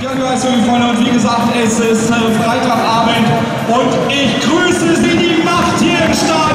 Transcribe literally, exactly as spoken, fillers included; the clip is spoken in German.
Gratulation, Freunde, und wie gesagt, es ist äh, Freitagabend und ich grüße Sie, die Macht hier im Stadion.